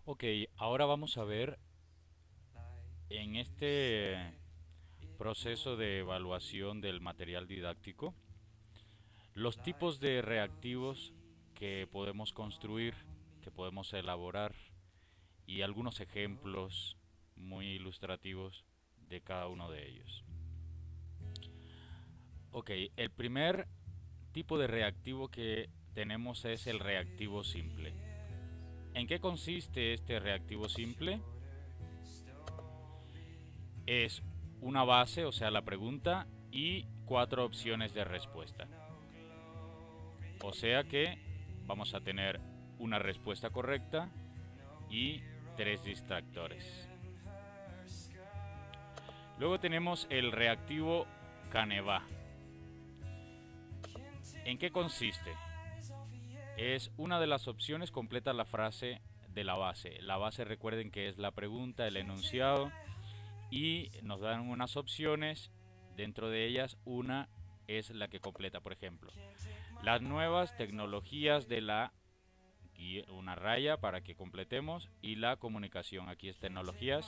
Ok, ahora vamos a ver en este proceso de evaluación del material didáctico los tipos de reactivos que podemos construir, que podemos elaborar y algunos ejemplos muy ilustrativos de cada uno de ellos. Ok, el primer tipo de reactivo que tenemos es el reactivo simple. ¿En qué consiste este reactivo simple? Es una base, o sea, la pregunta, y cuatro opciones de respuesta. O sea que vamos a tener una respuesta correcta y tres distractores. Luego tenemos el reactivo Canevá. ¿En qué consiste? Es una de las opciones, completa la frase de la base. La base, recuerden que es la pregunta, el enunciado, y nos dan unas opciones. Dentro de ellas, una es la que completa, por ejemplo, las nuevas tecnologías de la, y una raya para que completemos, y la comunicación. Aquí es tecnologías.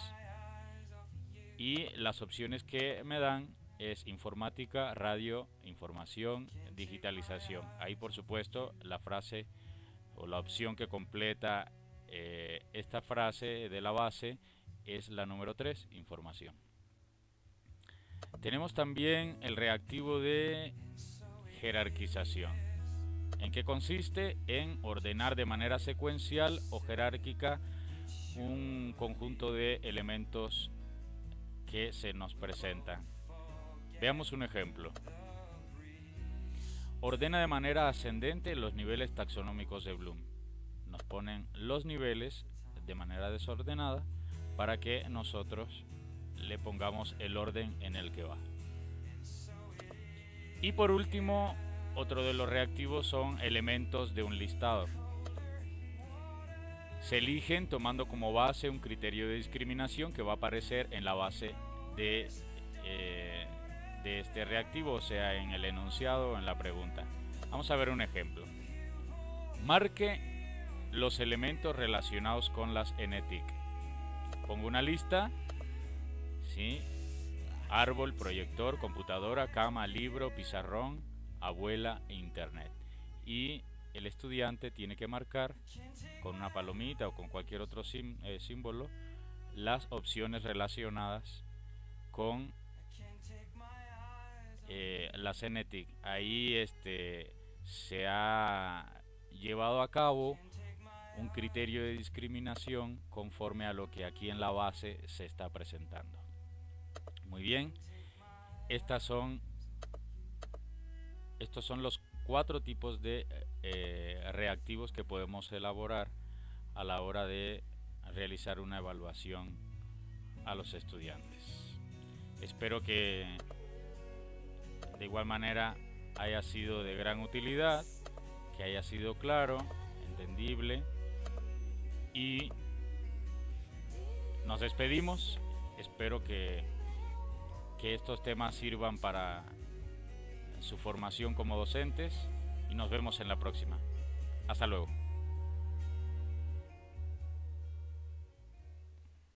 Y las opciones que me dan es informática, radio, información, digitalización. Ahí, por supuesto, la frase o la opción que completa esta frase de la base es la número 3, información. Tenemos también el reactivo de jerarquización. ¿En qué consiste? En ordenar de manera secuencial o jerárquica un conjunto de elementos que se nos presentan. Veamos un ejemplo. Ordena de manera ascendente los niveles taxonómicos de Bloom. Nos ponen los niveles de manera desordenada para que nosotros le pongamos el orden en el que va. Y por último, otro de los reactivos son elementos de un listado. Se eligen tomando como base un criterio de discriminación que va a aparecer en la base de, de este reactivo, o sea, en el enunciado o en la pregunta. Vamos a ver un ejemplo. Marque los elementos relacionados con las NTIC. Pongo una lista, ¿sí? Árbol, proyector, computadora, cama, libro, pizarrón, abuela e internet. Y el estudiante tiene que marcar con una palomita o con cualquier otro símbolo las opciones relacionadas con las NTIC. Ahí se ha llevado a cabo un criterio de discriminación conforme a lo que aquí en la base se está presentando. Muy bien, estas son, estos son los cuatro tipos de reactivos que podemos elaborar a la hora de realizar una evaluación a los estudiantes. Espero que de igual manera haya sido de gran utilidad, que haya sido claro, entendible, y nos despedimos. Espero que estos temas sirvan para su formación como docentes y nos vemos en la próxima. Hasta luego.